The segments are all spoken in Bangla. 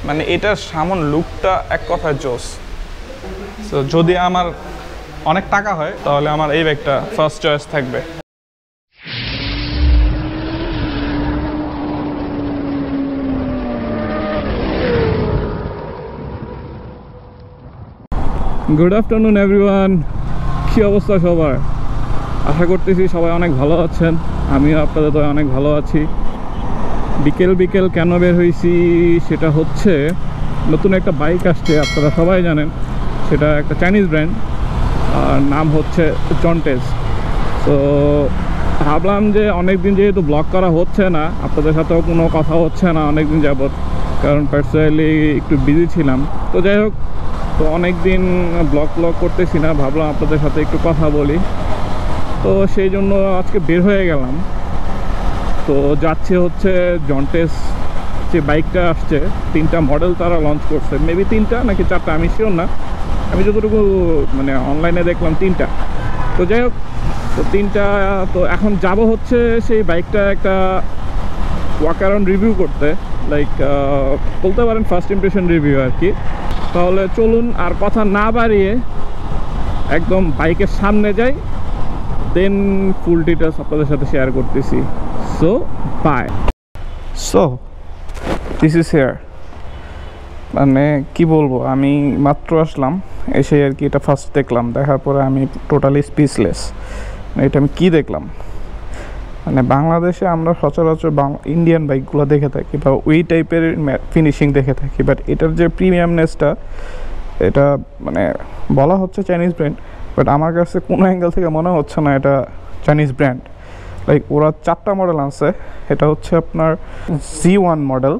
মানে এটার সামন লুকটা এক কথায় জোস। সো যদি আমার অনেক টাকা হয় তাহলে আমার এই বাইকটা ফার্স্ট চয়েস থাকবে। গুড আফটারনুন এভরিওয়ান, কী অবস্থা সবার? আশা করতেছি সবাই অনেক ভালো আছেন, আমিও আপনাদের তো অনেক ভালো আছি। বিকেল বিকেল কেন বের হয়েছি সেটা হচ্ছে নতুন একটা বাইক আসছে, আপনারা সবাই জানেন, সেটা একটা চাইনিজ ব্র্যান্ড, আর নাম হচ্ছে জন্টেস। তো ভাবলাম যে অনেক দিন যেহেতু ব্লগ করা হচ্ছে না, আপনাদের সাথেও কোনো কথা হচ্ছে না অনেক দিন যাবৎ, কারণ পার্সোনালি একটু বিজি ছিলাম। তো যাই হোক, তো অনেক দিন ব্লগ করতেছি না, ভাবলাম আপনাদের সাথে একটু কথা বলি। তো সেই জন্য আজকে বের হয়ে গেলাম। তো যাচ্ছে হচ্ছে জন্টেস যে বাইকটা আসছে, 3টা মডেল তারা লঞ্চ করছে, মেবি 3টা নাকি 4টা আমি শিওর না, আমি যতটুকু মানে অনলাইনে দেখলাম 3টা। তো যাই হোক, তো 3টা, তো এখন যাব হচ্ছে সেই বাইকটা একটা ওয়াক অ্যারাউন্ড রিভিউ করতে, লাইক বলতে পারেন ফার্স্ট ইমপ্রেশন রিভিউ আর কি। তাহলে চলুন আর কথা না বাড়িয়ে একদম বাইকের সামনে যাই, দেন ফুল ডিটেলস আপনাদের সাথে শেয়ার করতেছি। So bye. So this is here. মানে কি বলবো, আমি মাত্র আসলাম, এসে আর কি এটা ফার্স্ট দেখলাম, দেখার পরে আমি টোটালি স্পিচলেস। এটা আমি কি দেখলাম, মানে বাংলাদেশে আমরা সচরাচর ইন্ডিয়ান বাইকগুলো দেখে থাকি বা ওই টাইপের ফিনিশিং দেখে থাকি, বাট এটার যে প্রিমিয়ামনেসটা, এটা মানে বলা হচ্ছে চাইনিজ ব্র্যান্ড, বাট আমার কাছে কোনো অ্যাঙ্গেল থেকে মনে হচ্ছে না এটা চাইনিজ ব্র্যান্ড। লাইক ওরা 4টা মডেল আনছে, এটা হচ্ছে আপনার Z1 মডেল,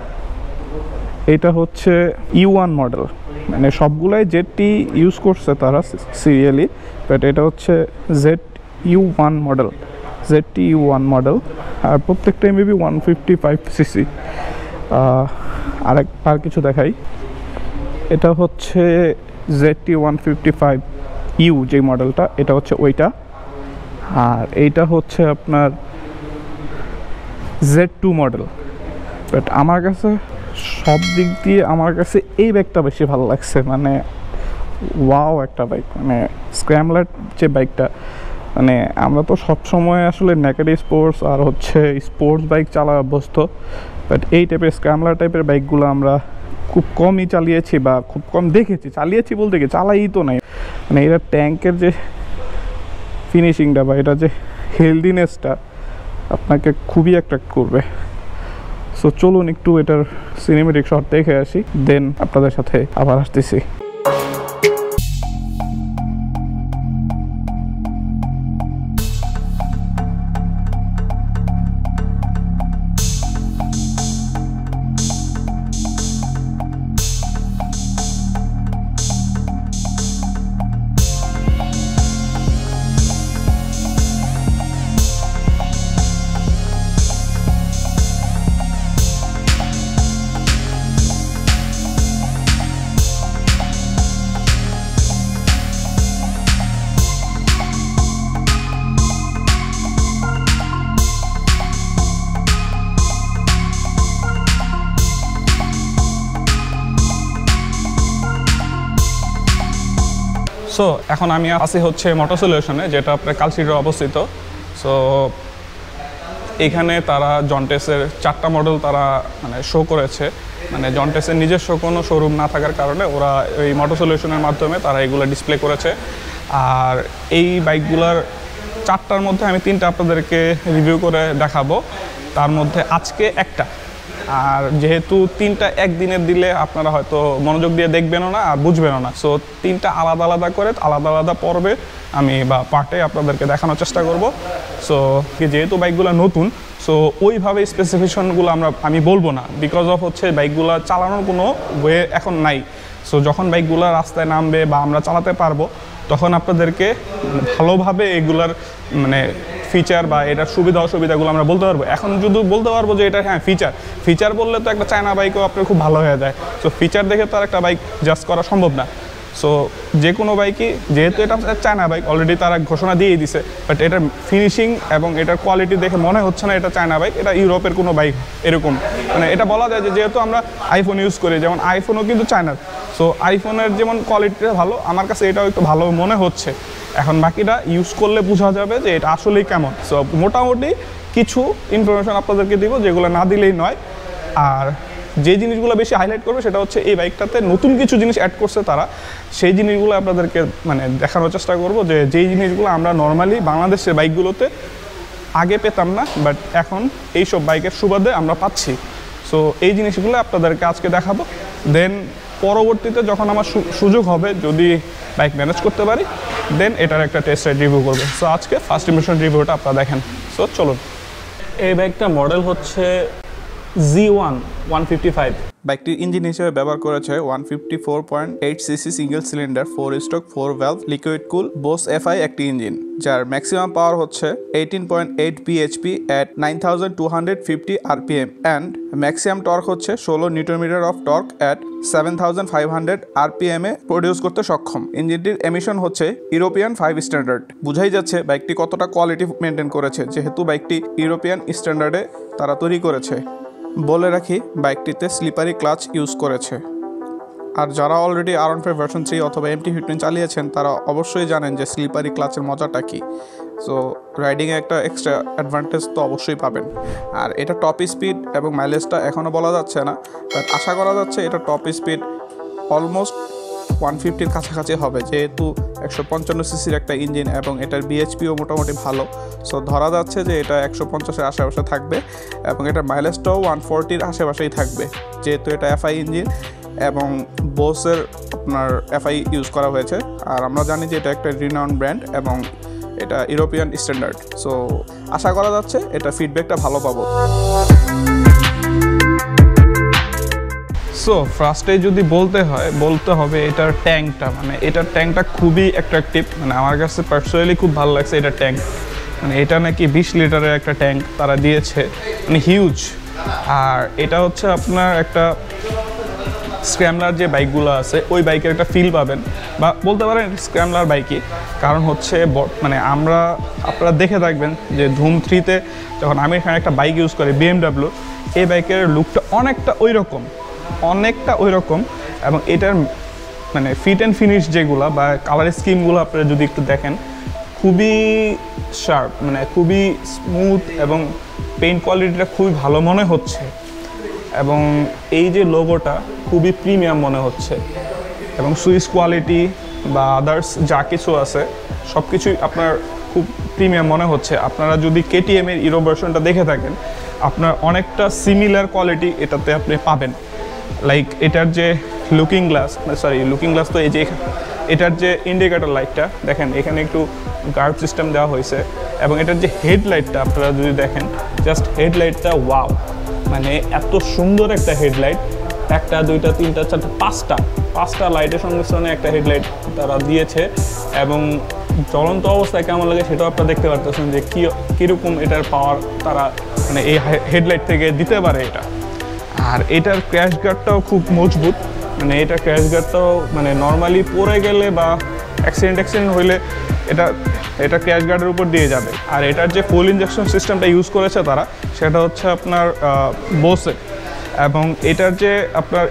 এটা হচ্ছে U1 মডেল, মানে সবগুলাই ZT ইউজ করছে তারা সিরিয়ালি, বাট এটা হচ্ছে ZU1 মডেল, ZTU1 মডেল, আর প্রত্যেকটাই মেবি 155cc। আর কিছু দেখাই, এটা হচ্ছে ZT155U যে মডেলটা, এটা হচ্ছে ওইটা, আর এইটা হচ্ছে আপনার Z2 মডেল। বাট আমার কাছে সব দিক দিয়ে আমার কাছে এই বাইকটা বেশি ভালো লাগছে, মানে ওয়াও একটা বাইক, মানে স্ক্র্যামলার যে বাইকটা, মানে আমরা তো সবসময় আসলে নেকেড স্পোর্টস আর হচ্ছে স্পোর্টস বাইক চালা অভ্যস্ত, বাট এই টাইপের স্ক্র্যামলার টাইপের বাইকগুলো আমরা খুব কমই চালিয়েছি বা খুব কম দেখেছি। চালিয়েছি বলতে কি, চালাই তো নাই, মানে এটা ট্যাঙ্কের যে ফিনিশিংটা বা এটা যে হেলদিনেসটা আপনাকে খুবই অ্যাট্রাক্ট করবে। সো চলুন একটু এটার সিনেমেটিক শট দেখে আসি, দেন আপনাদের সাথে আবার আসতেছি। সো এখন আমি আছি হচ্ছে মোটর সলিউশনে, যেটা আপনার কালচিরে অবস্থিত। সো এখানে তারা জন্টেসের 4টা মডেল তারা মানে শো করেছে, মানে জন্টেসের নিজস্ব কোনো শোরুম না থাকার কারণে ওরা এই মোটর সলিউশনের মাধ্যমে তারা এগুলো ডিসপ্লে করেছে। আর এই বাইকগুলোর 4টার মধ্যে আমি 3টা আপনাদেরকে রিভিউ করে দেখাবো, তার মধ্যে আজকে একটা। আর যেহেতু 3টা একদিনের দিলে আপনারা হয়তো মনোযোগ দিয়ে দেখবেনও না আর বুঝবেনও না, সো 3টা আলাদা আলাদা করে আলাদা আলাদা পর্বে আমি বা পার্টে আপনাদেরকে দেখানোর চেষ্টা করব। সো যেহেতু বাইকগুলো নতুন, সো ওইভাবে স্পেসিফিকেশনগুলো আমি বলবো না, বিকজ অফ হচ্ছে বাইকগুলো চালানোর কোনো ওয়ে এখন নাই। সো যখন বাইকগুলো রাস্তায় নামবে বা আমরা চালাতে পারবো, তখন আপনাদেরকে ভালোভাবে এগুলার মানে ফিচার বা এটার সুবিধা অসুবিধাগুলো আমরা বলতে পারবো। এখন যদি বলতে পারবো যে এটা হ্যাঁ ফিচার বললে তো একটা চায়না বাইকও আপনার খুব ভালো হয়ে যায়। সো ফিচার দেখে তো আর একটা বাইক জাজ করা সম্ভব না। সো যে কোনো বাইকই, যেহেতু এটা চায়না বাইক, অলরেডি তারা ঘোষণা দিয়েই দিছে, বাট এটার ফিনিশিং এবং এটার কোয়ালিটি দেখে মনে হচ্ছে না এটা চায়না বাইক, এটা ইউরোপের কোনো বাইক এরকম। মানে এটা বলা যায় যে যেহেতু আমরা আইফোন ইউজ করি, যেমন আইফোনও কিন্তু চায়নার, সো আইফোনের যেমন কোয়ালিটিটা ভালো, আমার কাছে এটাও একটু ভালো মনে হচ্ছে। এখন বাকিটা ইউজ করলে বোঝা যাবে যে এটা আসলেই কেমন। সো মোটামুটি কিছু ইনফরমেশন আপনাদেরকে দিব, যেগুলো না দিলেই নয়। আর যে জিনিসগুলো বেশি হাইলাইট করবে সেটা হচ্ছে এই বাইকটাতে নতুন কিছু জিনিস অ্যাড করছে তারা, সেই জিনিসগুলো আপনাদেরকে মানে দেখানোর চেষ্টা করব, যে যেই জিনিসগুলো আমরা নর্মালি বাংলাদেশের বাইকগুলোতে আগে পেতাম না, বাট এখন এইসব বাইকের সুবাদে আমরা পাচ্ছি। সো এই জিনিসগুলো আপনাদেরকে আজকে দেখাবো। দেন পরবর্তীতে যখন আমার সুযোগ হবে, যদি বাইক ম্যানেজ করতে পারি, দেন এটার একটা টেস্ট রাইড রিভিউ করবো। সো আজকে ফার্স্ট ইমপ্রেশন রিভিউটা আপনারা দেখেন। সো চলুন। এই বাইকটা মডেল হচ্ছে Z1 155। বাইকটির ইঞ্জিন হিসেবে ব্যবহার করেছে 154.8 CC single cylinder 4 stroke 4 valve liquid cool Bosch FI একটি ইঞ্জিন, যার ম্যাক্সিমাম পাওয়ার হচ্ছে 18.8 bhp at 9250 rpm and maximum torque হচ্ছে 16 newton metre of torque at 7500 rpm এ প্রডিউস করতে সক্ষম। ইঞ্জিনটির এমিশন হচ্ছে ইউরোপিয়ান 5 স্ট্যান্ডার্ড। বুঝাই যাচ্ছে বাইকটি কতটা কোয়ালিটি মেনটেন করেছে, যেহেতু বাইকটি ইউরোপিয়ান স্ট্যান্ডার্ডে তারা তৈরি করেছে। বলে রাখি, বাইকটিতে স্লিপারি ক্লাচ ইউজ করেছে। আর যারা অলরেডি R15 ভার্সন 3 অথবা MT-15 চালিয়েছেন, তারা অবশ্যই জানেন যে স্লিপারি ক্লাচের মজাটা কী। সো রাইডিংয়ে একটা এক্সট্রা অ্যাডভান্টেজ তো অবশ্যই পাবেন। আর এটা টপ স্পিড এবং মাইলেজটা এখনও বলা যাচ্ছে না, বাট আশা করা যাচ্ছে এটা টপ স্পিড অলমোস্ট 150-র কাছাকাছি হবে, যেহেতু 155 সিসির একটা ইঞ্জিন এবং এটার বিএইচপিও মোটামুটি ভালো। সো ধরা যাচ্ছে যে এটা 150-এর আশেপাশে থাকবে এবং এটার মাইলেজটাও 140-র আশেপাশেই থাকবে, যেহেতু এটা FI ইঞ্জিন এবং বোসের আপনার FI ইউজ করা হয়েছে। আর আমরা জানি যে এটা একটা রিনাউন্ড ব্র্যান্ড এবং এটা ইউরোপিয়ান স্ট্যান্ডার্ড। সো আশা করা যাচ্ছে এটা ফিডব্যাকটা ভালো পাবো। সো ফার্স্টে যদি বলতে হবে এটার ট্যাঙ্কটা, মানে এটার ট্যাঙ্কটা খুবই অ্যাট্রাকটিভ। মানে আমার কাছে পার্সোনালি খুব ভালো লাগছে এটার ট্যাঙ্ক। মানে এটা নাকি 20 লিটারের একটা ট্যাঙ্ক তারা দিয়েছে, মানে হিউজ। আর এটা হচ্ছে আপনার একটা স্ক্র্যামলার যে বাইকগুলো আছে ওই বাইকের একটা ফিল পাবেন, বা বলতে পারেন স্ক্র্যামলার বাইকই। কারণ হচ্ছে মানে আপনারা দেখে থাকবেন যে ধুম 3-তে যখন আমির খান একটা বাইক ইউজ করে BMW, এই বাইকের লুকটা অনেকটা ওই রকম এবং এটার মানে ফিট অ্যান্ড ফিনিশ যেগুলো বা কালার স্কিমগুলো আপনারা যদি একটু দেখেন, খুবই শার্প, মানে খুবই স্মুথ এবং পেইন্ট কোয়ালিটিটা খুবই ভালো মনে হচ্ছে। এবং এই যে লোগোটা খুবই প্রিমিয়াম মনে হচ্ছে এবং সুইস কোয়ালিটি বা আদার্স যা কিছু আছে সব কিছুই আপনার খুব প্রিমিয়াম মনে হচ্ছে। আপনারা যদি KTM-এর ইউরো ভার্সনটা দেখে থাকেন, আপনার অনেকটা সিমিলার কোয়ালিটি এটাতে আপনি পাবেন। লাইক এটার যে লুকিং গ্লাস তো এই যে এটার যে ইন্ডিকেটর লাইটটা দেখেন, এখানে একটু গার্ড সিস্টেম দেওয়া হয়েছে এবং এটার যে হেডলাইটটা আপনারা যদি দেখেন, জাস্ট হেডলাইটটা ওয়াও, মানে এত সুন্দর একটা হেডলাইট। 1, 2, 3, 4, 5টা লাইটের সংমিশ্রণে একটা হেডলাইট তারা দিয়েছে এবং জ্বলন্ত অবস্থায় কেমন লাগে সেটাও আপনারা দেখতে পারতেছেন যে কীরকম এটার পাওয়ার তারা মানে এই হেডলাইট থেকে দিতে পারে এটা। আর এটার ক্র্যাশ গার্ডটাও খুব মজবুত, মানে এটার ক্র্যাশ গার্ডটাও মানে নর্মালি পড়ে গেলে বা অ্যাক্সিডেন্ট হইলে এটা ক্র্যাশ গার্ডের উপর দিয়ে যাবে। আর এটার যে ফুল ইঞ্জেকশন সিস্টেমটা ইউজ করেছে তারা, সেটা হচ্ছে আপনার বোসের, এবং এটার যে আপনার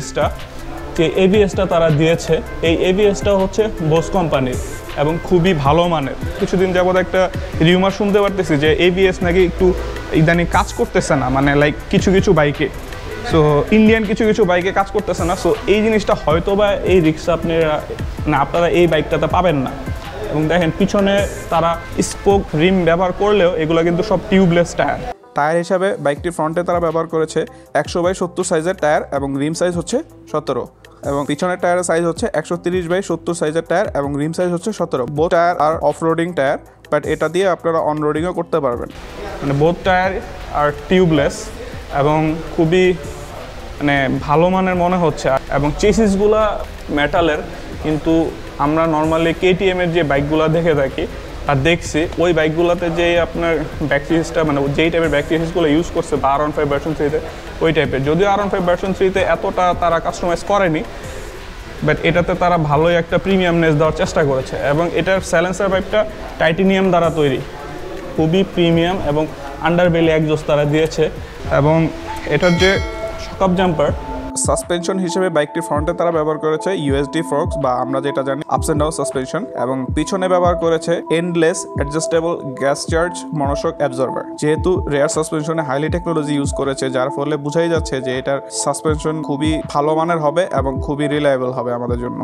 এবিএসটা তারা দিয়েছে, এই এবিএসটা হচ্ছে বোস কোম্পানির এবং খুবই ভালো মানের। কিছুদিন যাবত একটা রিউমার শুনতে পারতেছি যে এবিএস নাকি একটু ইদানিং কাজ করতেছে না, মানে লাইক কিছু বাইকে, সো ইন্ডিয়ান কিছু বাইকে কাজ করতেছে না। সো এই জিনিসটা হয়তো বা এই রিক্সা আপনারা এই বাইকটাতে পাবেন না। এবং দেখেন পিছনে তারা স্পোক রিম ব্যবহার করলেও এগুলো কিন্তু সব টিউবলেস টায়ার হিসাবে বাইকটির ফ্রন্টে তারা ব্যবহার করেছে 100/70 সাইজের টায়ার এবং রিম সাইজ হচ্ছে 17, এবং পিছনের টায়ারের সাইজ হচ্ছে 130/70 সাইজের টায়ার এবং রিম সাইজ হচ্ছে 17। বোথ টায়ার আর অফ রোডিং টায়ার, বাট এটা দিয়ে আপনারা অন রোডিংও করতে পারবেন। মানে বোথ টায়ার আর টিউবলেস এবং খুবই মানে ভালো মানের মনে হচ্ছে। এবং চেসিসগুলা মেটালের, কিন্তু আমরা নর্মালি KTM-এর যে বাইকগুলো দেখে থাকি আর দেখছি, ওই বাইকগুলোতে যে আপনার ব্যাক সিরিজটা মানে যেই টাইপের ব্যাক সিরিজগুলো ইউজ করছে বা R15 ভার্সন 3-তে ওই টাইপের, যদিও R15 ভার্সন 3-তে এতটা তারা কাস্টমাইজ করেনি, বাট এটাতে তারা ভালোই একটা প্রিমিয়ামনেস দেওয়ার চেষ্টা করেছে এবং এটার সাইলেন্সার পাইপটা টাইটেনিয়াম দ্বারা তৈরি, খুবই প্রিমিয়াম এবং আন্ডারবেলি এক্সজস্ট তারা দিয়েছে। এবং এটার যে শকআপ জাম্পার সাসপেনশন হিসেবে বাইকটির ফ্রন্টে তারা ব্যবহার করেছে ইউএসডি ফোর্কস বা আমরা যেটা জানি আপস এন্ড ডাউন সাসপেনশন, এবং পিছনে ব্যবহার করেছে endless adjustable gas charge monoshock absorber. যেহেতু রেয়ার সাসপেনশনে হাইলি টেকনোলজি ইউজ করেছে, যার ফলে বোঝাই যাচ্ছে যে এটার সাসপেনশন খুবই ভালো মানের হবে এবং খুবই রিলায়েবল হবে আমাদের জন্য।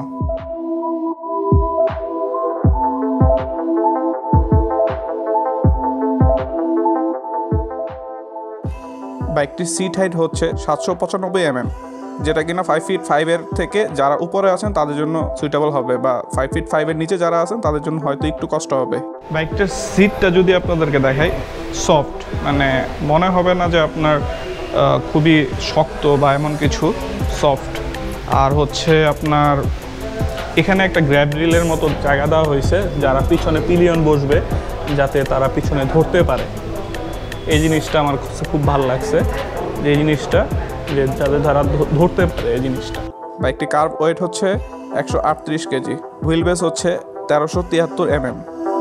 বাইকটির সিট হাইট হচ্ছে 795 mm, যেটা কিনা 5 ফিট 5 এর থেকে যারা উপরে আছেন তাদের জন্য সুইটেবল হবে, বা 5 ফিট 5 এর নিচে যারা আছেন তাদের জন্য হয়তো একটু কষ্ট হবে। বাইকটার সিটটা যদি আপনাদেরকে দেখাই, সফট, মানে মনে হবে না যে আপনার খুবই শক্ত বা এমন কিছু, সফট। আর হচ্ছে আপনার এখানে একটা গ্র্যাব রিলের মতো জায়গা দেওয়া হয়েছে যারা পিছনে পিলিয়ন বসবে যাতে তারা পিছনে ধরতে পারে। এই জিনিসটা আমার কাছে খুব ভালো লাগছে, যে এই জিনিসটা যে যাদের যারা ধরতে পারে এই জিনিসটা। বাইকটি কার্ভ ওয়েট হচ্ছে 138 কেজি, হুইল বেস হচ্ছে 1373 mm।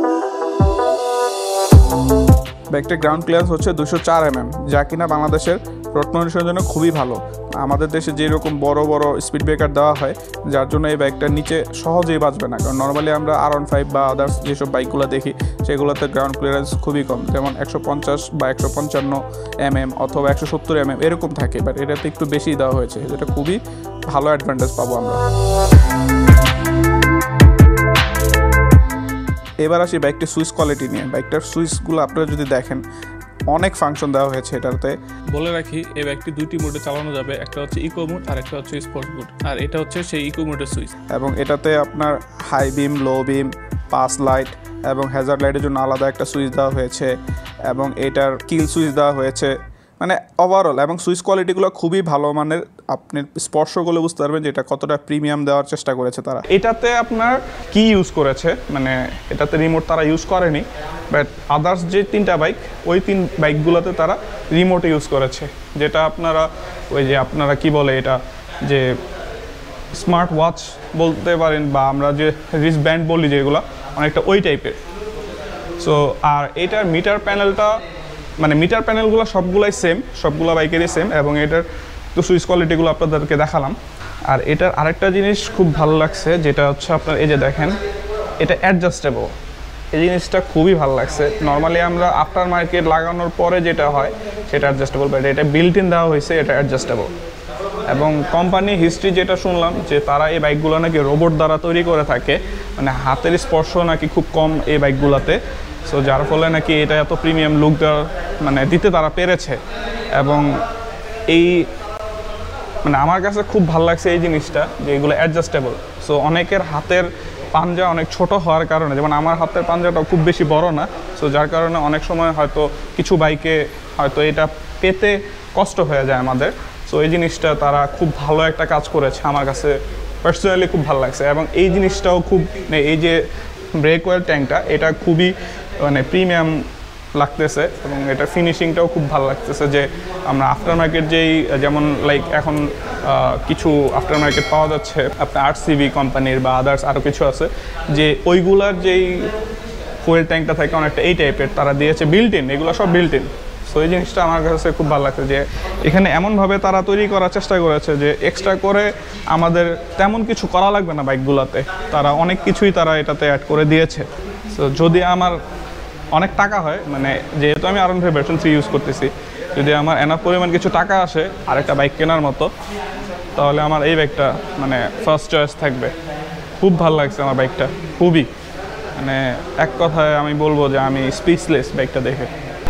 বাইকটির গ্রাউন্ড ক্লিয়ারেন্স হচ্ছে 204 mm, যা কিনা বাংলাদেশের রোড কন্ডিশনের জন্য খুবই ভালো। আমাদের দেশে যেরকম বড় বড় স্পিড ব্রেকার দেওয়া হয়, যার জন্য এই বাইকটার নিচে সহজেই বাঁচবে না। কারণ নর্মালি আমরা R15 বা আদার্স যেসব বাইকগুলো দেখি সেগুলোতে গ্রাউন্ড ক্লিয়ারেন্স খুবই কম, যেমন 150 বা 155 mm অথবা 170 mm এরকম থাকে, বাট এটাতে একটু বেশি দেওয়া হয়েছে, যেটা খুবই ভালো অ্যাডভান্টেজ পাবো আমরা। এবার আসি বাইকটির সুইচ কোয়ালিটি নিয়ে। বাইকটার সুইচগুলো আপনারা যদি দেখেন, অনেক ফাংশন দেওয়া হয়েছে এটাতে। বলে রাখি, এই বাইকটি দুইটি মোডে চালানো যাবে, একটা হচ্ছে ইকো মোড আর একটা হচ্ছে স্পোর্টস মোড, আর এটা হচ্ছে সেই ইকো মোডের সুইচ। এবং এটাতে আপনার high beam, low beam, pass light এবং হ্যাজার্ড লাইটের জন্য আলাদা একটা সুইচ দেওয়া হয়েছে, এবং এটার কিল সুইচ দেওয়া হয়েছে। মানে ওভারঅল এবং সুইচ কোয়ালিটিগুলো খুবই ভালো মানের। আপনি স্পর্শগুলো বুঝতে পারবেন যে এটা কতটা প্রিমিয়াম দেওয়ার চেষ্টা করেছে তারা। এটাতে আপনার কি ইউজ করেছে, মানে এটাতে রিমোট তারা ইউজ করেনি, বাট আদার্স যে 3টা বাইক, ওই 3 বাইকগুলোতে তারা রিমোট ইউজ করেছে, যেটা আপনারা ওই যে আপনারা কি বলে এটা, যে স্মার্ট ওয়াচ বলতে পারেন, বা আমরা যে রিস্ট ব্যান্ড বলি যেগুলো, অনেকটা ওই টাইপের। সো আর এটার মিটার প্যানেলটা, মানে মিটার প্যানেলগুলো সবগুলাই সেম, সবগুলো বাইকেরই সেম, এবং এটার তো সুইচ কোয়ালিটিগুলো আপনাদেরকে দেখালাম। আর এটার আরেকটা জিনিস খুব ভালো লাগছে, যেটা হচ্ছে আপনার এই যে দেখেন, এটা অ্যাডজাস্টেবল। এই জিনিসটা খুবই ভালো লাগছে। নর্মালি আমরা আফটার মার্কেট লাগানোর পরে যেটা হয় সেটা অ্যাডজাস্টেবল, বাট এটা বিল্ট ইন দেওয়া হয়েছে, এটা অ্যাডজাস্টেবল। এবং কোম্পানি হিস্ট্রি যেটা শুনলাম, যে তারা এই বাইকগুলো নাকি রোবট দ্বারা তৈরি করে থাকে, মানে হাতের স্পর্শ নাকি খুব কম এই বাইকগুলোতে। সো যার ফলে নাকি এটা এত প্রিমিয়াম লুক দেওয়ার মানে দিতে তারা পেরেছে। এবং এই মানে আমার কাছে খুব ভালো লাগছে এই জিনিসটা, যে এগুলো অ্যাডজাস্টেবল। সো অনেকের হাতের পাঞ্জা অনেক ছোট হওয়ার কারণে, যেমন আমার হাতের পাঞ্জাটাও খুব বেশি বড় না, সো যার কারণে অনেক সময় হয়তো কিছু বাইকে হয়তো এটা পেতে কষ্ট হয়ে যায় আমাদের। সো এই জিনিসটা তারা খুব ভালো একটা কাজ করেছে, আমার কাছে পার্সোনালি খুব ভালো লাগছে। এবং এই জিনিসটাও খুব, এই যে ব্রেক ওয়েল ট্যাঙ্কটা, এটা খুবই মানে প্রিমিয়াম লাগতেছে, এবং এটা ফিনিশিংটাও খুব ভালো লাগতেছে। যে আমরা আফটার মার্কেট যেই, যেমন লাইক এখন কিছু আফটার মার্কেট পাওয়া যাচ্ছে আপনার RCB কোম্পানির বা আদার্স আরও কিছু আছে, যে ওইগুলার যেই ফুয়েল ট্যাঙ্কটা থাকে অনেকটা এই টাইপের তারা দিয়েছে, বিল্ট ইন, এগুলো সব বিল্ট ইন। সো এই জিনিসটা আমার কাছে খুব ভালো লাগছে, যে এখানে এমনভাবে তারা তৈরি করার চেষ্টা করেছে যে এক্সট্রা করে আমাদের তেমন কিছু করা লাগবে না বাইকগুলোতে, তারা অনেক কিছুই তারা এটাতে অ্যাড করে দিয়েছে। সো যদি আমার অনেক টাকা হয়, মানে যেহেতু আমি R15 ভার্সন 3 ইউজ করতেছি, যদি আমার এনাফ পরিমাণ কিছু টাকা আসে আরেকটা বাইক কেনার মতো, তাহলে আমার এই বাইকটা মানে ফার্স্ট চয়েস থাকবে। খুব ভালো লাগছে আমার বাইকটা, খুবই, মানে এক কথায় আমি বলবো যে আমি স্পিচলেস বাইকটা দেখে।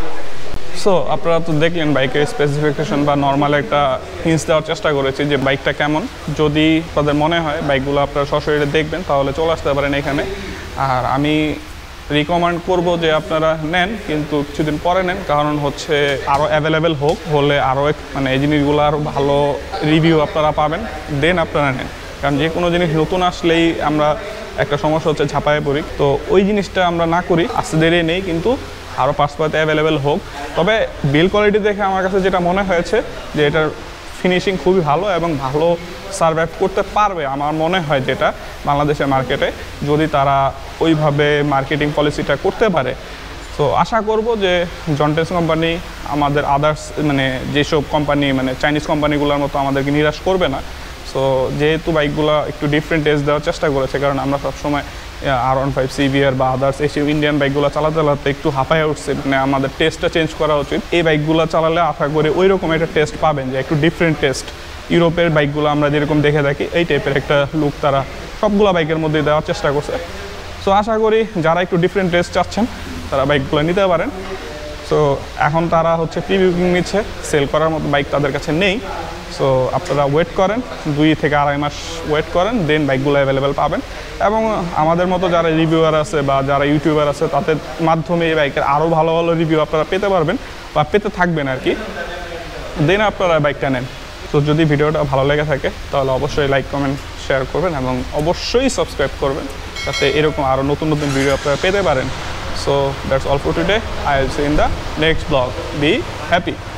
সো আপনারা তো দেখলেন বাইকের স্পেসিফিকেশন বা নর্মাল একটা হিন্টস দেওয়ার চেষ্টা করেছি যে বাইকটা কেমন। যদি তাদের মনে হয় বাইকগুলো আপনারা সশরীরে দেখবেন, তাহলে চলে আসতে পারেন এখানে। আর আমি রিকমেন্ড করব যে আপনারা নেন, কিন্তু কিছুদিন পরে নেন, কারণ হচ্ছে আরও অ্যাভেলেবেল হলে আরও মানে এই জিনিসগুলো আরও ভালো রিভিউ আপনারা পাবেন, দেন আপনারা নেন। কারণ যে কোনো জিনিস নতুন আসলেই আমরা একটা সমস্যা হচ্ছে ঝাঁপায়ে পড়ি, তো ওই জিনিসটা আমরা না করি, আস্তে ধীরে নেই, কিন্তু আরও পাশপাতে অ্যাভেলেবেল হোক। তবে বিল কোয়ালিটি দেখে আমার কাছে যেটা মনে হয়েছে যে এটার ফিনিশিং খুবই ভালো এবং ভালো সার্ভাইভ করতে পারবে আমার মনে হয়, যেটা বাংলাদেশের মার্কেটে যদি তারা ওইভাবে মার্কেটিং পলিসিটা করতে পারে। তো আশা করব যে জন্টেন্স কোম্পানি আমাদের আদার্স মানে যেসব কোম্পানি মানে চাইনিজ কোম্পানিগুলোর মতো আমাদেরকে নিরাশ করবে না। সো যেহেতু বাইকগুলো একটু ডিফারেন্ট টেস্ট দেওয়ার চেষ্টা করেছে, কারণ আমরা সবসময় R15 CBR বা আদার্স এসব ইন্ডিয়ান বাইকগুলো চালাতে একটু হাঁপায় উঠছে, মানে আমাদের টেস্টটা চেঞ্জ করা উচিত। এই বাইকগুলো চালালে আশা করি ওই রকম একটা টেস্ট পাবেন, যে একটু ডিফারেন্ট টেস্ট। ইউরোপের বাইকগুলো আমরা যেরকম দেখে থাকি এই টাইপের একটা লুক তারা সবগুলো বাইকের মধ্যে দেওয়ার চেষ্টা করছে। সো আশা করি যারা একটু ডিফারেন্ট টেস্ট চাচ্ছেন তারা বাইকগুলো নিতে পারেন। সো এখন তারা হচ্ছে প্রি বুকিং নিচ্ছে, সেল করার মতো বাইক তাদের কাছে নেই। সো আপনারা ওয়েট করেন, 2 থেকে 2.5 মাস ওয়েট করেন, দেন বাইকগুলো অ্যাভেলেবেল পাবেন। এবং আমাদের মতো যারা রিভিউয়ার আছে বা যারা ইউটিউবার আছে তাদের মাধ্যমে এই বাইকের আরও ভালো ভালো রিভিউ আপনারা পেতে পারবেন বা পেতে থাকবেন আর কি, দেন আপনারা বাইকটা নেন। তো যদি ভিডিওটা ভালো লেগে থাকে তাহলে অবশ্যই লাইক কমেন্ট শেয়ার করবেন এবং অবশ্যই সাবস্ক্রাইব করবেন, যাতে এরকম আরও নতুন নতুন ভিডিও আপনারা পেতে পারেন। So that's all for today. I'll see you in the next vlog. Be happy.